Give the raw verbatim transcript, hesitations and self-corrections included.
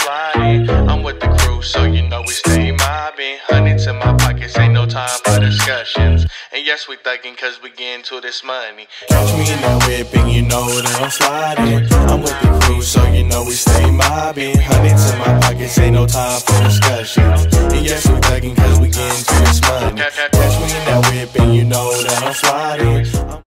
sliding. I'm with the crew, so you know we stay mobbing. Hundreds in my pockets, ain't no time for discussions. And yes, we thuggin' cause we get into this money. Catch me in that whip and you know that I'm sliding. I'm with the crew, so you know we stay mobbing. Hundreds in my pockets, ain't no time for discussions. And yes, we thuggin' cause we get into this money. Catch me in that whip and you know that I'm sliding.